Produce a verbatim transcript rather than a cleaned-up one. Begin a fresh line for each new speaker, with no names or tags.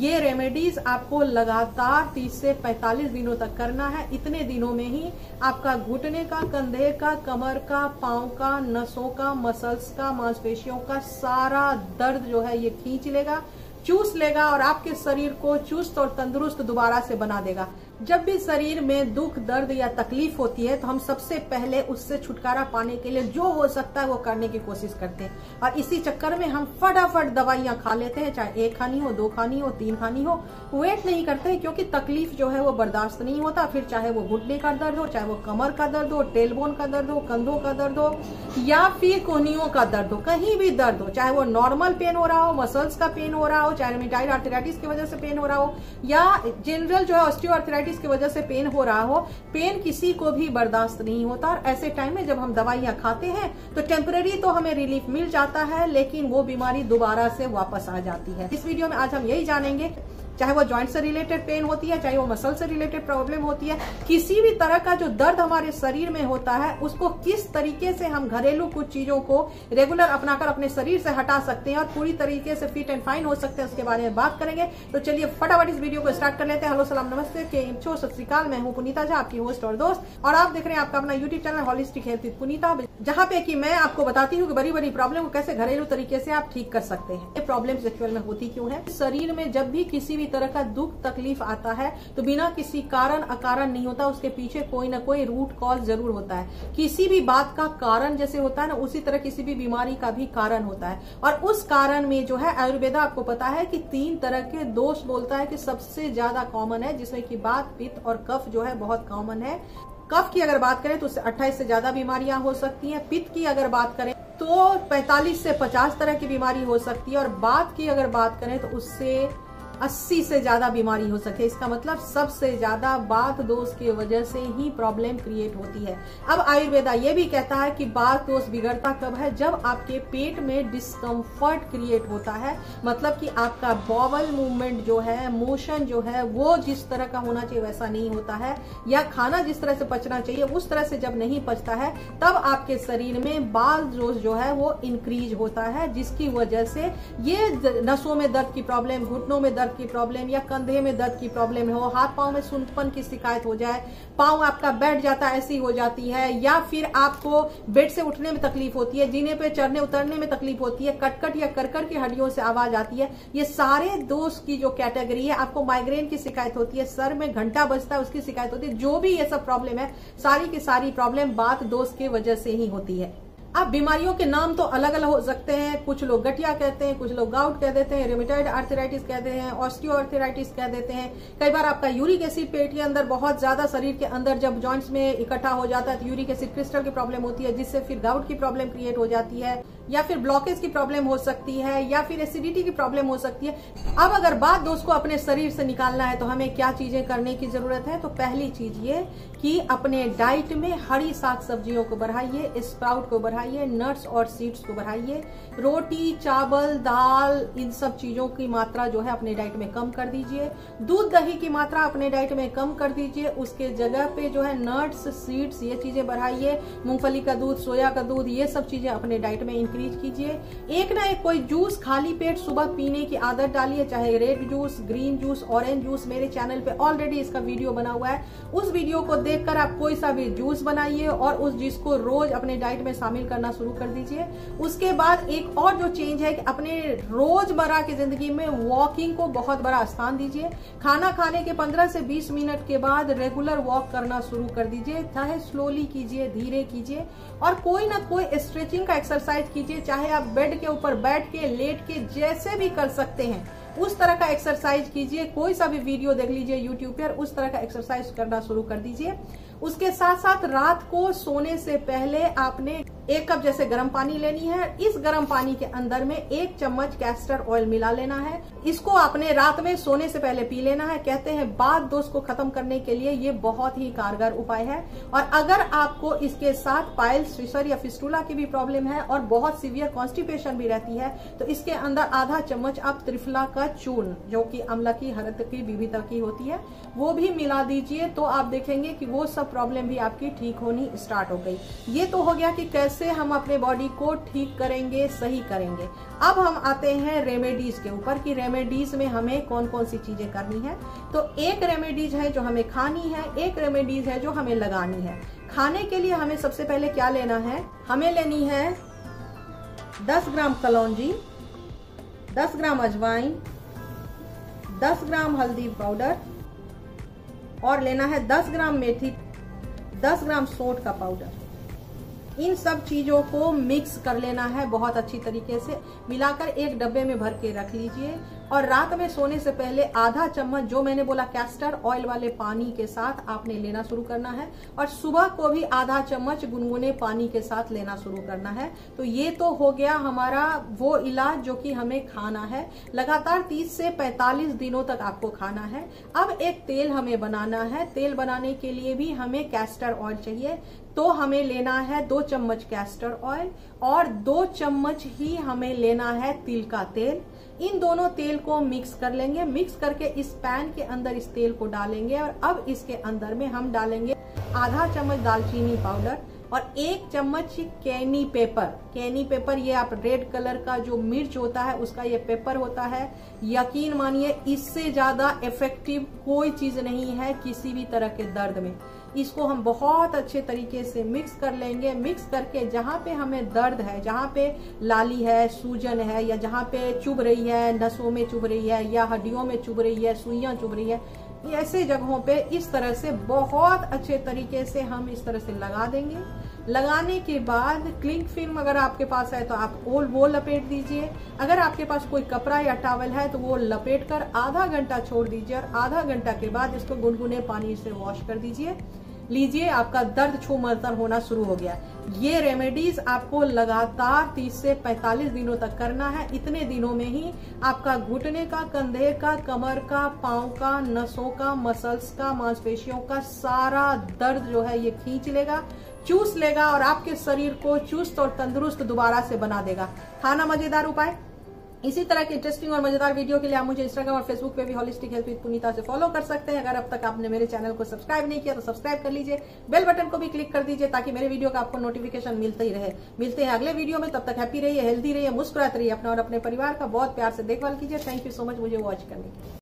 ये रेमेडीज आपको लगातार तीस से पैंतालीस दिनों तक करना है। इतने दिनों में ही आपका घुटने का, कंधे का, कमर का, पांव का, नसों का, मसल्स का, मांसपेशियों का सारा दर्द जो है ये खींच लेगा, चूस लेगा और आपके शरीर को चुस्त और तंदुरुस्त दोबारा से बना देगा। जब भी शरीर में दुख, दर्द या तकलीफ होती है तो हम सबसे पहले उससे छुटकारा पाने के लिए जो हो सकता है वो करने की कोशिश करते हैं और इसी चक्कर में हम फटाफट दवाइयां खा लेते हैं, चाहे एक खानी हो, दो खानी हो, तीन खानी हो। वेट नहीं करते क्योंकि तकलीफ जो है वो बर्दाश्त नहीं होता। फिर चाहे वो घुटने का दर्द हो, चाहे वो कमर का दर्द हो, टेलबोन का दर्द हो, कंधों का दर्द हो या फिर कोहनियों का दर्द हो, कहीं भी दर्द हो, चाहे वो नॉर्मल पेन हो रहा हो, मसल्स का पेन हो रहा हो, चाहे रूमेटॉइड आर्थराइटिस की वजह से पेन हो रहा हो या जनरल जो है ऑस्टियोआर्थराइटिस की वजह से पेन हो रहा हो, पेन किसी को भी बर्दाश्त नहीं होता। और ऐसे टाइम में जब हम दवाइयां खाते हैं तो टेम्पररी तो हमें रिलीफ मिल जाता है, लेकिन वो बीमारी दोबारा से वापस आ जाती है। इस वीडियो में आज हम यही जानेंगे, चाहे वो जॉइंट से रिलेटेड पेन होती है, चाहे वो मसल से रिलेटेड प्रॉब्लम होती है, किसी भी तरह का जो दर्द हमारे शरीर में होता है उसको किस तरीके से हम घरेलू कुछ चीजों को रेगुलर अपनाकर अपने शरीर से हटा सकते हैं और पूरी तरीके से फिट एंड फाइन हो सकते हैं, उसके बारे में बात करेंगे। तो चलिए फटाफट इस वीडियो को स्टार्ट कर लेते हैं। हेलो, सलाम, नमस्ते, के इंचो, सत श्री अकाल। मैं हूं पुनीता झा, आपकी होस्ट और दोस्त, और आप देख रहे हैं आपका अपना YouTube channel holistic health with Punita, जहां पे कि मैं आपको बताती हूँ कि बड़ी बड़ी प्रॉब्लम को कैसे घरेलू तरीके से आप ठीक कर सकते हैं। ये प्रॉब्लम एक्चुअल में होती क्यों है? शरीर में जब भी किसी भी तरह का दुख तकलीफ आता है तो बिना किसी कारण अकारण नहीं होता, उसके पीछे कोई ना कोई रूट कॉज जरूर होता है। किसी भी बात का कारण जैसे होता है ना, उसी तरह किसी भी बीमारी का भी कारण होता है। और उस कारण में जो है आयुर्वेदा आपको पता है कि तीन तरह के दोष बोलता है कि सबसे ज्यादा कॉमन है, जिसमें कि बात, पित्त और कफ जो है बहुत कॉमन है। कफ की अगर बात करें तो उससे अट्ठाईस से ज्यादा बीमारियां हो सकती हैं। पित्त की अगर बात करें तो पैंतालीस से पचास तरह की बीमारी हो सकती है और बात की अगर बात करें तो उससे अस्सी से ज्यादा बीमारी हो सकती है। इसका मतलब सबसे ज्यादा बात दोष की वजह से ही प्रॉब्लम क्रिएट होती है। अब आयुर्वेदा ये भी कहता है कि बात दोष बिगड़ता कब है? जब आपके पेट में डिस्कम्फर्ट क्रिएट होता है, मतलब कि आपका बॉवल मूवमेंट जो है, मोशन जो है वो जिस तरह का होना चाहिए वैसा नहीं होता है, या खाना जिस तरह से पचना चाहिए उस तरह से जब नहीं पचता है, तब आपके शरीर में बात दोष जो है वो इंक्रीज होता है, जिसकी वजह से ये नसों में दर्द की प्रॉब्लम, घुटनों में दर्द की प्रॉब्लम या कंधे में दर्द की प्रॉब्लम हो, हाथ पांव में सुनपन की शिकायत हो जाए, पांव आपका बैठ जाता है ऐसी हो जाती है, या फिर आपको बेड से उठने में तकलीफ होती है, जीने पे चढ़ने उतरने में तकलीफ होती है, कटकट या करकर की हड्डियों से आवाज आती है, ये सारे दोष की जो कैटेगरी है। आपको माइग्रेन की शिकायत होती है, सर में घंटा बजता है उसकी शिकायत होती है, जो भी ये सब प्रॉब्लम है सारी की सारी प्रॉब्लम बात दोष की वजह से ही होती है। अब बीमारियों के नाम तो अलग अलग हो सकते हैं, कुछ लोग गठिया कहते हैं, कुछ लोग गाउट कह देते हैं, रूमेटॉइड आर्थराइटिस कहते हैं, ऑस्टियोआर्थराइटिस कह देते हैं। कई बार आपका यूरिक एसिड पेट के अंदर बहुत ज्यादा शरीर के अंदर जब जॉइंट्स में इकट्ठा हो जाता है तो यूरिक एसिड क्रिस्टल की प्रॉब्लम होती है, जिससे फिर गाउट की प्रॉब्लम क्रिएट हो जाती है, या फिर ब्लॉकेज की प्रॉब्लम हो सकती है, या फिर एसिडिटी की प्रॉब्लम हो सकती है। अब अगर बात दोष को अपने शरीर से निकालना है तो हमें क्या चीजें करने की जरूरत है? तो पहली चीज ये कि अपने डाइट में हरी साग सब्जियों को बढ़ाइए, स्प्राउट को बढ़ाइए, नट्स और सीड्स को बढ़ाइए, रोटी, चावल, दाल, इन सब चीजों की मात्रा जो है अपने डाइट में कम कर दीजिए। दूध दही की मात्रा अपने डाइट में कम कर दीजिए, उसके जगह पे जो है नट्स, सीड्स, ये चीजें बढ़ाइए। मूंगफली का दूध, सोया का दूध, ये सब चीजें अपने डाइट में इंक्रीज कीजिए। एक ना एक कोई जूस खाली पेट सुबह पीने की आदत डालिए, चाहे red juice, green juice, orange juice. मेरे चैनल पे ऑलरेडी इसका वीडियो बना हुआ है, उस वीडियो को देखकर आप कोई सा भी जूस बनाइए और उस जूस को रोज अपने डाइट में शामिल करना शुरू कर दीजिए। उसके बाद एक और जो चेंज है कि अपने रोजमर्रा की जिंदगी में वॉकिंग को बहुत बड़ा स्थान दीजिए। खाना खाने के पंद्रह से बीस मिनट के बाद रेगुलर वॉक करना शुरू कर दीजिए, चाहे स्लोली कीजिए, धीरे कीजिए, और कोई ना कोई स्ट्रेचिंग का एक्सरसाइज कीजिए, चाहे आप बेड के ऊपर बैठ के, लेट के, जैसे भी कर सकते हैं उस तरह का एक्सरसाइज कीजिए। कोई सा भी वीडियो देख लीजिए यूट्यूब पर, उस तरह का एक्सरसाइज करना शुरू कर दीजिए। उसके साथ साथ रात को सोने से पहले आपने एक कप जैसे गर्म पानी लेनी है, इस गर्म पानी के अंदर में एक चम्मच कैस्टर ऑयल मिला लेना है, इसको आपने रात में सोने से पहले पी लेना है। कहते हैं बात दोष को खत्म करने के लिए ये बहुत ही कारगर उपाय है। और अगर आपको इसके साथ पाइल्स, फिशर या फिस्टुला की भी प्रॉब्लम है और बहुत सीवियर कॉन्स्टिपेशन भी रहती है तो इसके अंदर आधा चम्मच आप त्रिफला का चूर्ण, जो कि अम्ल की, हरद की, विविधता की होती है, वो भी मिला दीजिए। तो आप देखेंगे कि वो सब सब प्रॉब्लम भी आपकी ठीक होनी स्टार्ट हो गई। ये तो हो गया कि कैसे हम अपने बॉडी को ठीक करेंगे, सही करेंगे। अब हम आते हैं रेमेडीज के ऊपर कि रेमेडीज में हमें कौन कौन सी चीजें करनी है। तो एक रेमेडीज है जो हमें खानी है, एक रेमेडीज है जो हमें लगानी है। खाने के लिए हमें सबसे पहले क्या लेना है, हमें लेनी है दस ग्राम कलौंजी, दस ग्राम अजवाइन, दस ग्राम हल्दी पाउडर और लेना है दस ग्राम मेथी, दस ग्राम सौंठ का पाउडर। इन सब चीजों को मिक्स कर लेना है बहुत अच्छी तरीके से, मिलाकर एक डब्बे में भर के रख लीजिए। और रात में सोने से पहले आधा चम्मच जो मैंने बोला कैस्टर ऑयल वाले पानी के साथ आपने लेना शुरू करना है, और सुबह को भी आधा चम्मच गुनगुने पानी के साथ लेना शुरू करना है। तो ये तो हो गया हमारा वो इलाज जो कि हमें खाना है। लगातार तीस से पैंतालीस दिनों तक आपको खाना है। अब एक तेल हमें बनाना है। तेल बनाने के लिए भी हमें कैस्टर ऑयल चाहिए, तो हमें लेना है दो चम्मच कैस्टर ऑयल और दो चम्मच ही हमें लेना है तिल का तेल। इन दोनों तेल को मिक्स कर लेंगे। मिक्स करके इस पैन के अंदर इस तेल को डालेंगे और अब इसके अंदर में हम डालेंगे आधा चम्मच दालचीनी पाउडर और एक चम्मच कैनी पेपर। कैनी पेपर ये आप रेड कलर का जो मिर्च होता है उसका ये पेपर होता है। यकीन मानिए इससे ज्यादा इफेक्टिव कोई चीज नहीं है किसी भी तरह के दर्द में। इसको हम बहुत अच्छे तरीके से मिक्स कर लेंगे। मिक्स करके जहाँ पे हमें दर्द है, जहाँ पे लाली है, सूजन है, या जहाँ पे चुभ रही है, नसों में चुभ रही है या हड्डियों में चुभ रही है, सुइयां चुभ रही है, ऐसे जगहों पे इस तरह से बहुत अच्छे तरीके से हम इस तरह से लगा देंगे। लगाने के बाद क्लिंग फिल्म अगर आपके पास है तो आप ओल वो लपेट दीजिए। अगर आपके पास कोई कपड़ा या टॉवल है तो वो लपेट कर आधा घंटा छोड़ दीजिए और आधा घंटा के बाद इसको गुनगुने पानी से वॉश कर दीजिए। लीजिए, आपका दर्द छू मंतर होना शुरू हो गया। ये रेमेडीज आपको लगातार तीस से पैंतालीस दिनों तक करना है। इतने दिनों में ही आपका घुटने का, कंधे का, कमर का, पांव का, नसों का, मसल्स का, मांसपेशियों का सारा दर्द जो है ये खींच लेगा, चूस लेगा और आपके शरीर को चुस्त और तंदुरुस्त दोबारा से बना देगा। था ना मजेदार उपाय? इसी तरह के इंटरेस्टिंग और मजेदार वीडियो के लिए आप मुझे इंस्टाग्राम और फेसबुक पे भी होलिस्टिक हेल्थ विद पुनीता से फॉलो कर सकते हैं। अगर अब तक आपने मेरे चैनल को सब्सक्राइब नहीं किया तो सब्सक्राइब कर लीजिए, बेल बटन को भी क्लिक कर दीजिए ताकि मेरे वीडियो का आपको नोटिफिकेशन मिलता ही रहे। मिलते हैं अगले वीडियो में, तब तक हैप्पी रहिए, हेल्दी रहिए, मुस्कुराते रहिए, अपना और अपने परिवार का बहुत प्यार से देखभाल कीजिए। थैंक यू सो मच मुझे वॉच करने के लिए।